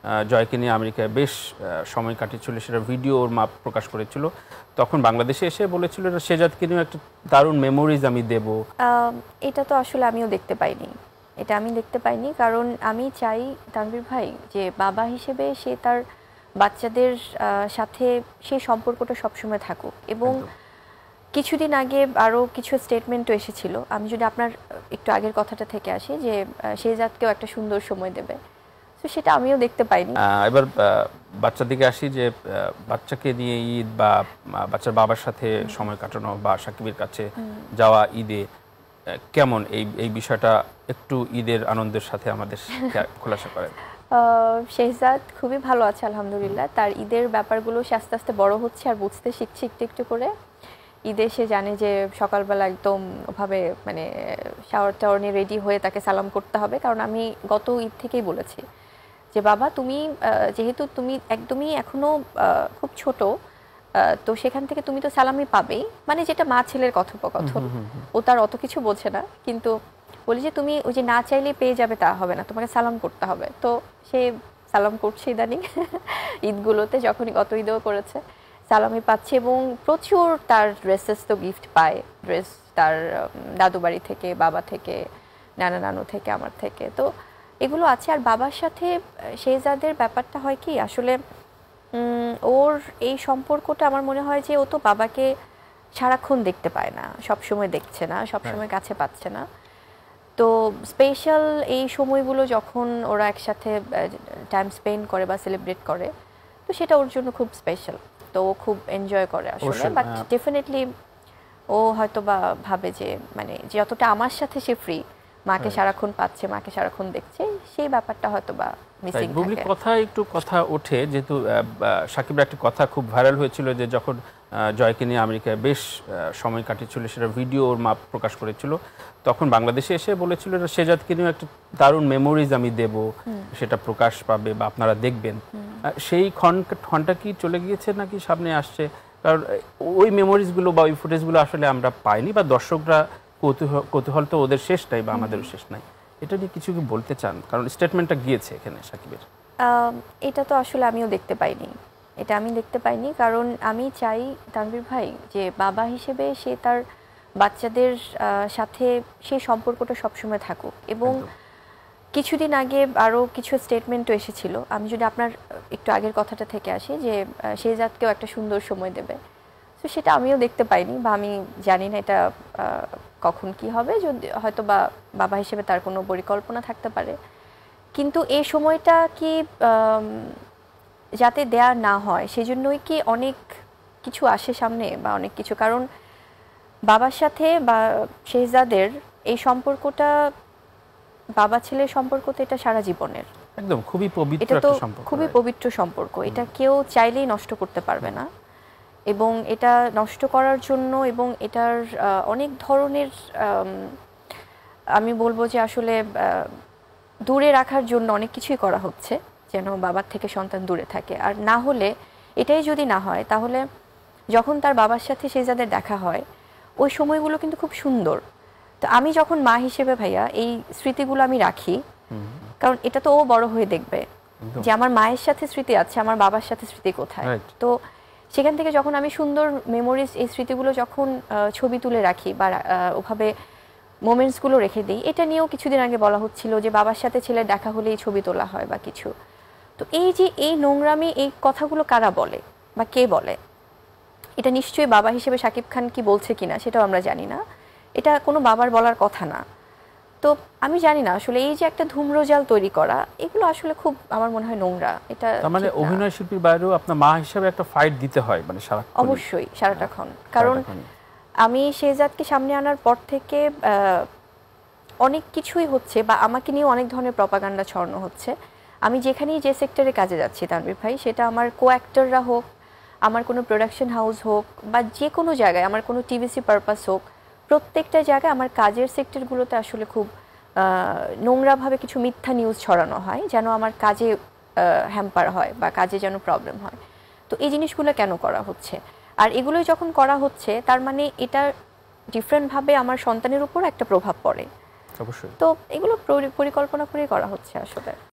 জয়কে নিয়ে আমেরিকায় বেশ সময় কাটিয়েছিল, সেটা ভিডিও ওর মা প্রকাশ করেছিল। তখন বাংলাদেশে এসে বলেছিল শেজাদকে নিয়ে একটা দারুণ মেমোরিজ আমি দেব। এটা তো আসলে আমিও দেখতে পাইনি, এটা আমি দেখতে পাইনি, কারণ আমি চাই তানভীর ভাই যে বাবা হিসেবে সে তার বাচ্চাদের সাথে সেই সম্পর্কটা সবসময় থাকুক। এবং কিছুদিন আগে আরও কিছু স্টেটমেন্টও এসেছিল, আমি যদি আপনার একটু আগের কথাটা থেকে আসি, যে শেহজাদকেও একটা সুন্দর সময় দেবে, তো সেটা আমিও দেখতে পাইনি। এবার বাচ্চার দিকে আসি, যে বাচ্চাকে নিয়ে ঈদ বা বাচ্চার বাবার সাথে সময় কাটানো বা সাকিবের কাছে যাওয়া ঈদে কেমন, এই বিষয়টা একটু ঈদের আনন্দের সাথে আমাদের খোলাসা করেন। শেহজাদ খুবই ভালো আছে আলহামদুলিল্লাহ। তার ঈদের ব্যাপারগুলো সে আস্তে আস্তে বড় হচ্ছে আর বুঝতে শিখছে একটু একটু করে। ঈদে সে জানে যে সকালবেলা একদম ওভাবে মানে শাওয়ার টাওয়ার নিয়ে রেডি হয়ে তাকে সালাম করতে হবে, কারণ আমি গত ঈদ থেকেই বলেছি যে বাবা তুমি যেহেতু তুমি একদমই এখনো খুব ছোট, তো সেখান থেকে তুমি তো সালামই পাবেই, মানে যেটা মা ছেলের কথোপকথন, ও তার অত কিছু বোঝে না, কিন্তু বলি যে তুমি ওই যে না চাইলেই পেয়ে যাবে তা হবে না, তোমাকে সালাম করতে হবে। তো সে সালাম করছে ইদানিং ঈদগুলোতে, যখনই গত ঈদেও করেছে, সালামি পাচ্ছে এবং প্রচুর তার ড্রেসেস তো গিফট পায়, ড্রেস তার দাদু বাড়ি থেকে, বাবা থেকে, নানা নানু থেকে, আমার থেকে, তো এগুলো আছে। আর বাবার সাথে শেহজাদের ব্যাপারটা হয় কি আসলে, ওর এই সম্পর্কটা আমার মনে হয় যে ও তো বাবাকে সারাক্ষণ দেখতে পায় না, সবসময় দেখছে না, সবসময় কাছে পাচ্ছে না। তো স্পেশাল এই সময়গুলো যখন ওরা একসাথে টাইম স্পেন্ড করে বা সেলিব্রেট করে, তো সেটা ওর জন্য খুব স্পেশাল, তো ও খুব এনজয় করে আসলে। বাট ডেফিনেটলি ও হয়তো বা ভাবে যে মানে যতটা আমার সাথে সে ফ্রি, মাকে সারাক্ষণ পাচ্ছে, মাকে সারাক্ষণ দেখছে, সেই ব্যাপারটা হয়তো বা মিসিং থাকে। কথা ওঠে, যেহেতু সাকিবের একটা কথা খুব ভাইরাল হয়েছিল, যে যখন জয়কে নিয়ে আমেরিকায় বেশ সময় কাটিয়েছিল, সেটা ভিডিও ওর মা প্রকাশ করেছিল। তখন বাংলাদেশে এসে বলেছিল শেজাদকে নিয়ে একটা দারুণ মেমোরিজ আমি দেব, সেটা প্রকাশ পাবে বা আপনারা দেখবেন। সেই ক্ষণটা কি চলে গিয়েছে নাকি সামনে আসছে? কারণ ওই মেমোরিজগুলো বা ওই ফুটেজগুলো আসলে আমরা পাইনি, বা দর্শকরা কৌতূহল তো ওদের শেষ নাই বা আমাদেরও শেষ নাই। এটা নিয়ে কিছু কি বলতে চান? কারণ স্টেটমেন্টটা গিয়েছে এখানে সাকিবের। এটা তো আসলে আমিও দেখতে পাইনি, এটা আমি দেখতে পাইনি, কারণ আমি চাই তানভীর ভাই যে বাবা হিসেবে সে তার বাচ্চাদের সাথে সেই সম্পর্কটা সবসময় থাকুক। এবং কিছুদিন আগে আরও কিছু স্টেটমেন্টও এসেছিল, আমি যদি আপনার একটু আগের কথাটা থেকে আসি, যে শেহজাদকেও একটা সুন্দর সময় দেবে, তো সেটা আমিও দেখতে পাইনি, বা আমি জানি না এটা কখন কি হবে, যদি হয়তো বা বাবা হিসেবে তার কোনো পরিকল্পনা থাকতে পারে। কিন্তু এই সময়টা কি যাতে দেয়া না হয় সেজন্যই কি অনেক কিছু আসে সামনে, বা অনেক কিছু, কারণ বাবার সাথে বা শেহজাদের এই সম্পর্কটা, বাবা ছেলের সম্পর্ক তো এটা সারা জীবনের, একদম খুবই পবিত্র এটা তো একটা সম্পর্ক, খুবই পবিত্র সম্পর্ক, এটা কেউ চাইলেই নষ্ট করতে পারবে না। এবং এটা নষ্ট করার জন্য এবং এটার অনেক ধরনের আমি বলবো যে আসলে দূরে রাখার জন্য অনেক কিছুই করা হচ্ছে, যেন বাবার থেকে সন্তান দূরে থাকে। আর না হলে, এটাই যদি না হয়, তাহলে যখন তার বাবার সাথে শেহজাদের দেখা হয়, ওই সময়গুলো কিন্তু খুব সুন্দর। তো আমি যখন মা হিসেবে ভাইয়া এই স্মৃতিগুলো আমি রাখি, কারণ এটা তো ও বড় হয়ে দেখবে যে আমার মায়ের সাথে স্মৃতি আছে, আমার বাবার সাথে স্মৃতি কোথায়। তো সেখান থেকে যখন আমি সুন্দর মেমোরিজ, এই স্মৃতিগুলো যখন ছবি তুলে রাখি বা ওভাবে মোমেন্টসগুলো রেখে দিই, এটা নিয়েও কিছুদিন আগে বলা হচ্ছিল যে বাবার সাথে ছেলের দেখা হলেই ছবি তোলা হয় বা কিছু। তো এই যে এই নোংরামি, এই কথাগুলো কারা বলে বা কে বলে, এটা নিশ্চয়ই বাবা হিসেবে শাকিব খান কি বলছে কিনা সেটাও আমরা জানি না, এটা কোনো বাবার বলার কথা না। তো আমি জানি না আসলে এই যে একটা ধূম্রজাল তৈরি করা, এগুলো আসলে খুব আমার মনে হয় নোংরা। এটা মানে অভিনয় শিল্পীর বাইরেও আপনার মা হিসেবে একটা ফাইট দিতে হয়, মানে সারাক্ষণ, অবশ্যই সারাটাক্ষণ। কারণ আমি শেহজাদকে সামনে আনার পর থেকে অনেক কিছুই হচ্ছে, বা আমাকে নিয়ে অনেক ধরনের প্রপাগান্ডা ছড়ানো হচ্ছে। আমি যেখানেই যে সেক্টরে কাজে যাচ্ছি তানভীর ভাই, সেটা আমার কো অ্যাক্টররা হোক, আমার কোনো প্রোডাকশন হাউস হোক, বা যে কোনো জায়গায় আমার কোনো টিভিসি পারপাস হোক, প্রত্যেকটা জায়গায় আমার কাজের সেক্টরগুলোতে আসলে খুব নোংরাভাবে কিছু মিথ্যা নিউজ ছড়ানো হয়, যেন আমার কাজে হ্যাম্পার হয় বা কাজে যেন প্রবলেম হয়। তো এই জিনিসগুলো কেন করা হচ্ছে? আর এগুলো যখন করা হচ্ছে, তার মানে এটা ডিফারেন্টভাবে আমার সন্তানের উপর একটা প্রভাব পড়ে। অবশ্যই। তো এগুলো পরিকল্পনা করেই করা হচ্ছে আসলে।